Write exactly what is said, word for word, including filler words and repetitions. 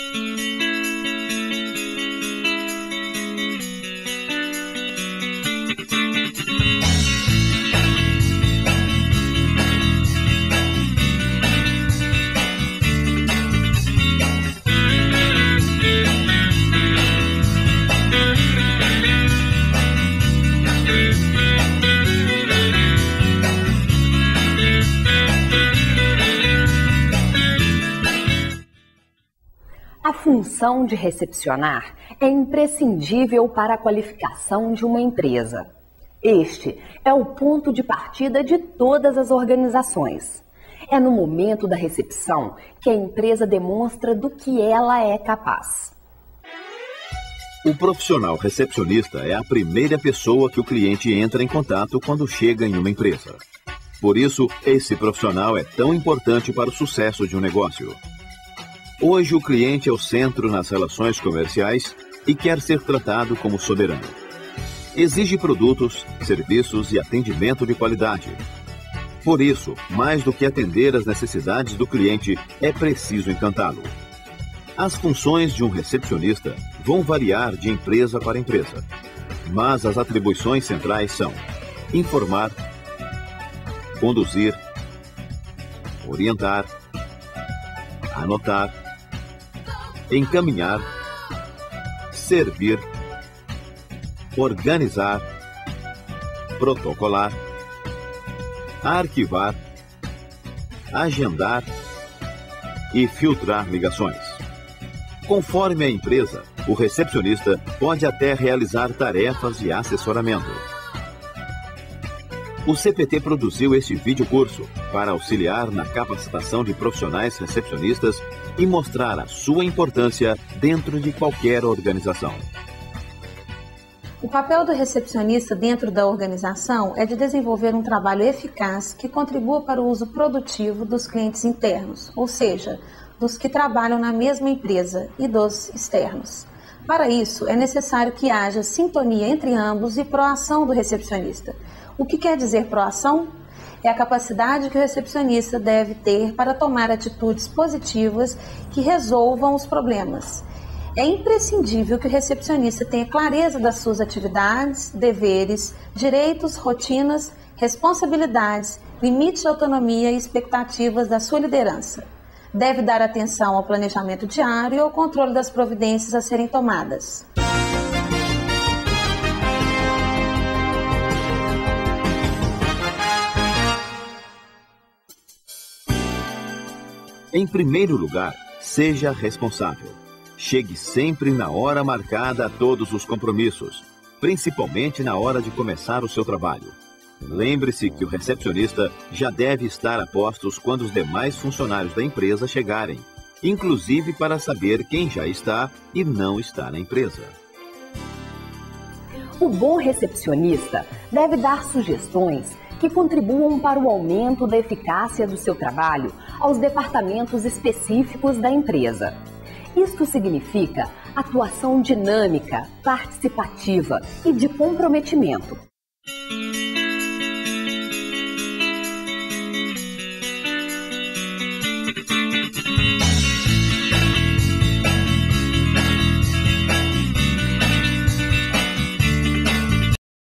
A função de recepcionar é imprescindível para a qualificação de uma empresa. Este é o ponto de partida de todas as organizações. É no momento da recepção que a empresa demonstra do que ela é capaz. O profissional recepcionista é a primeira pessoa que o cliente entra em contato quando chega em uma empresa. Por isso, esse profissional é tão importante para o sucesso de um negócio. Hoje, o cliente é o centro nas relações comerciais e quer ser tratado como soberano. Exige produtos, serviços e atendimento de qualidade. Por isso, mais do que atender às necessidades do cliente, é preciso encantá-lo. As funções de um recepcionista vão variar de empresa para empresa, mas as atribuições centrais são informar, conduzir, orientar, anotar, encaminhar, servir, organizar, protocolar, arquivar, agendar e filtrar ligações. Conforme a empresa, o recepcionista pode até realizar tarefas de assessoramento. O C P T produziu este videocurso para auxiliar na capacitação de profissionais recepcionistas e mostrar a sua importância dentro de qualquer organização. O papel do recepcionista dentro da organização é de desenvolver um trabalho eficaz que contribua para o uso produtivo dos clientes internos, ou seja, dos que trabalham na mesma empresa, e dos externos. Para isso, é necessário que haja sintonia entre ambos e proação do recepcionista. O que quer dizer proação? É a capacidade que o recepcionista deve ter para tomar atitudes positivas que resolvam os problemas. É imprescindível que o recepcionista tenha clareza das suas atividades, deveres, direitos, rotinas, responsabilidades, limites de autonomia e expectativas da sua liderança. Deve dar atenção ao planejamento diário e ao controle das providências a serem tomadas. Em primeiro lugar, seja responsável. Chegue sempre na hora marcada a todos os compromissos, principalmente na hora de começar o seu trabalho. Lembre-se que o recepcionista já deve estar a postos quando os demais funcionários da empresa chegarem, inclusive para saber quem já está e não está na empresa. O bom recepcionista deve dar sugestões que contribuam para o aumento da eficácia do seu trabalho aos departamentos específicos da empresa. Isto significa atuação dinâmica, participativa e de comprometimento.